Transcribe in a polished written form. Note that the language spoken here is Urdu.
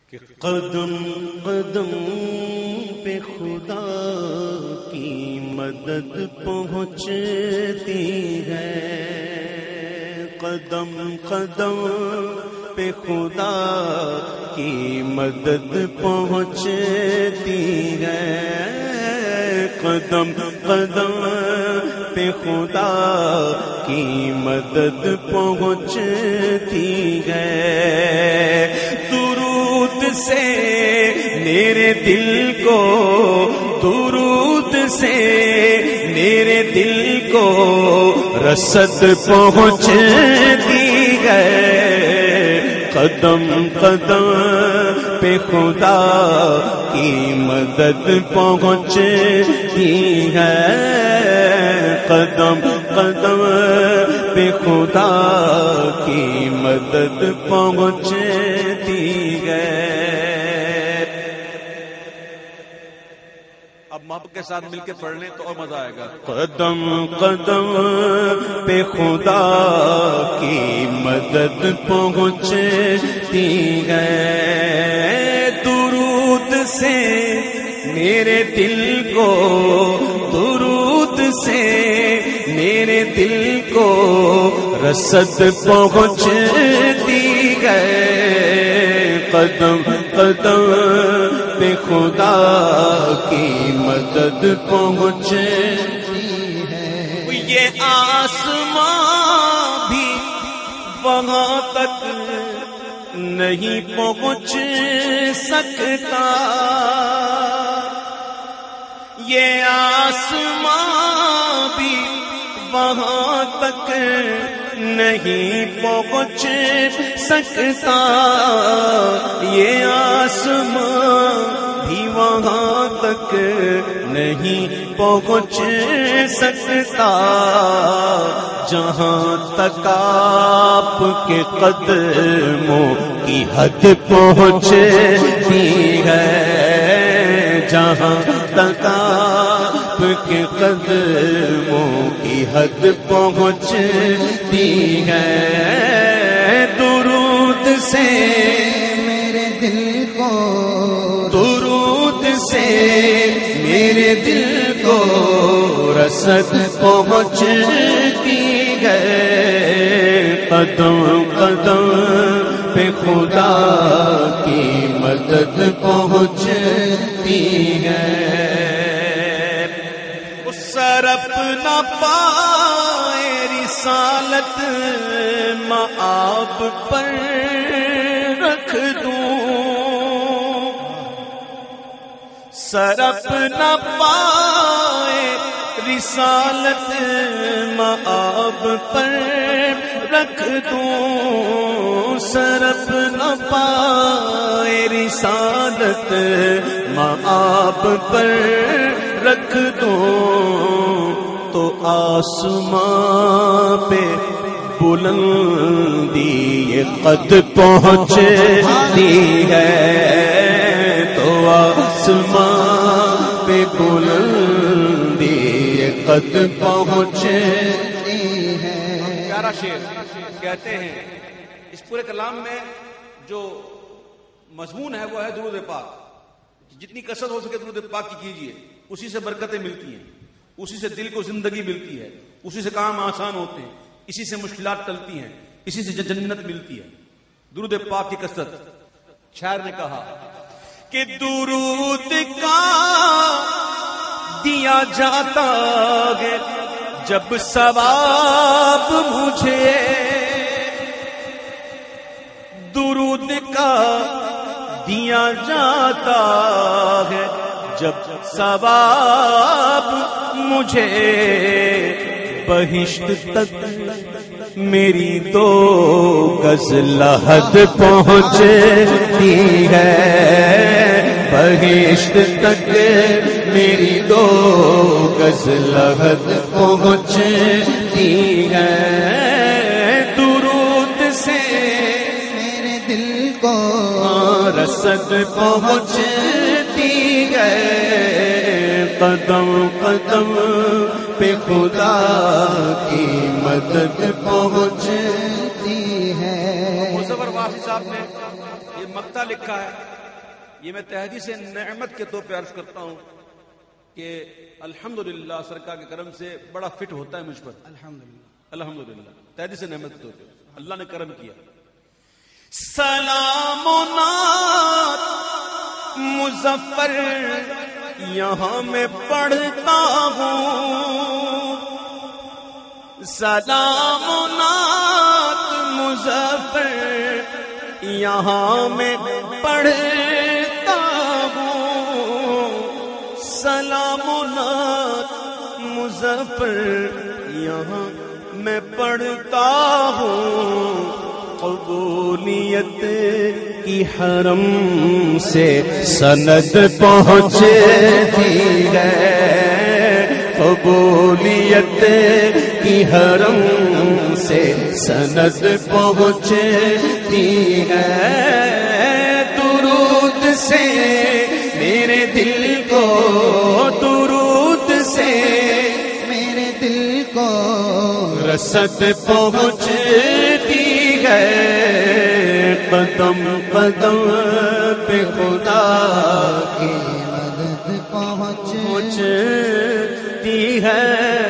کہ قدم قدم پہ خدا کی مدد پہنچتی ہے، قدم قدم پہ خدا کی مدد پہنچتی ہے، قدم قدم پہ خدا کی مدد پہنچتی ہے، درود سے میرے دل کو، درود سے میرے دل کو رسد پہنچتی ہے، قدم قدم پہ خدا کی مدد پہنچتی ہے، قدم قدم پہ خدا کی مدد پہنچتی ہے۔ اب ماں کے ساتھ مل کے پڑھ لیں تو اور مزہ آئے گا۔ قدم قدم پہ خدا کی مدد پہنچتی ہے، درود سے میرے دل کو، درود سے میرے دل کو رسد پہنچتی ہے، قدم قدم پہ خدا کی مدد پہنچتی ہے، یہ آسمان بھی وہاں تک نہیں پہنچ سکتا، یہ آسمان بھی وہاں تک نہیں پہنچ سکتا، یہ آسمان بھی وہاں تک نہیں پہنچ سکتا، جہاں تک آپ کے قدموں کی حد پہنچتی ہے، جہاں تک آپ کے قدموں کی حد پہنچتی ہے، درود سے میرے دل کو، درود سے میرے دل کو رسد پہنچتی ہے، قدم قدم پہ خدا کی مدد پہنچتی ہے، اس سرپ نہ پائے رسالت مآب پر رکھ دوں، سرپ نہ پائے رسالت مآب پر رکھ دوں، سرپ نہ پائے رسالت مآب پر رکھ دوں، تو آسمان پہ بلندی یہ قد پہنچتی ہے، تو آسمان پہ بلندی یہ قد پہنچتی ہے۔ پیارا شعر کہتے ہیں اس پورے کلام میں جو مضمون ہے وہ ہے درود پاک، جتنی کثرت ہو سکے درود پاک کی کیجیے، اسی سے برکتیں ملتی ہیں، اسی سے دل کو زندگی ملتی ہے، اسی سے کام آسان ہوتے ہیں، اسی سے مشکلات ٹلتی ہیں، اسی سے جنت ملتی ہے، درود پاک کی کثرت۔ شاعر نے کہا کہ درود کا دیا جاتا ہے جب ثواب مجھے، درود کا دیا جاتا ہے جب ثواب مجھے، بہشت تک میری دو گز لحد پہنچتی ہے، بہشت تک میری دو گز لحد پہنچتی ہے، درود سے میرے دل کو رسد پہنچتی ہے، قدم قدم پہ خدا کی مدد پہنچتی ہے۔ مظفر واحد صاحب نے یہ مقطع لکھا ہے یہ میں تحدیث نعمت کے طور پہ عرض کرتا ہوں کہ الحمدللہ سرکار کے کرم سے بڑا فٹ ہوتا ہے مجھ پر. الحمدللہ تحدیث نعمت کے طور پہ اللہ نے کرم کیا. سلام و نعت مظفر یہاں میں پڑھتا ہوں. سلام و نعت مظفر یہاں میں پڑھتا ہوں. سلام و نعت مظفر یہاں میں پڑھتا ہوں. قبولیت کی حرم سے سند پہنچتی ہے. قبولیت کی حرم سے سند پہنچتی ہے. درود سے میرے دل کو درود سے میرے دل کو رسد پہنچتی ہے. قدم قدم پہ خدا کی مدد پہنچ پہنچتی ہے.